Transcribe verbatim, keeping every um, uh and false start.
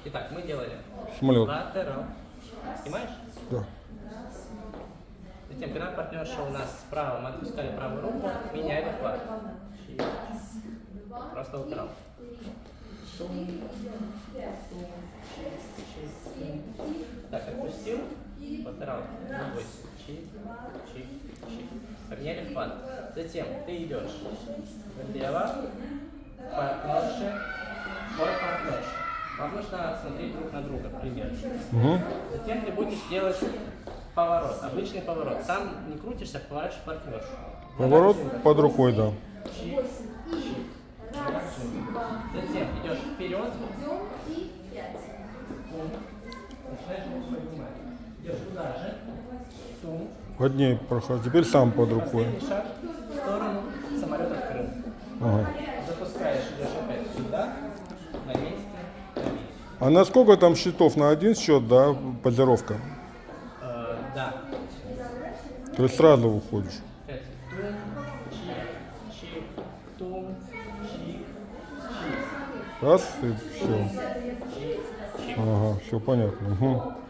Итак, мы делали Самолет. латерал. Снимаешь? Да. Затем, когда партнерша у нас справа, мы отпускали правую руку, меняли хват. Просто латерал. Так, отпустил, латерал. Другой. Чик, чик, чик. Поменяли хват. Затем ты идешь влево, партнерши, от партнерши. Вам нужно смотреть друг на друга, пример. Угу. Затем ты будешь делать поворот, обычный поворот. Сам не крутишься, поворачиваешь партнершу. Поворот под рукой, да. Чик, чик. Затем идешь вперед. Тум. Начинаешь руку поднимать. Идешь туда же. Тум. Под ней проход. Теперь сам под рукой. Последний шаг в сторону, самолет открыл. Ага. Запускаешь, идешь опять сюда, на месте, на месте. А на сколько там счетов? На один счет, да, позировка? Э, да. То есть сразу выходишь. Тум, чик, чик, тум, чик, чик. Раз и все. Чик, чик. Ага, все понятно. Угу.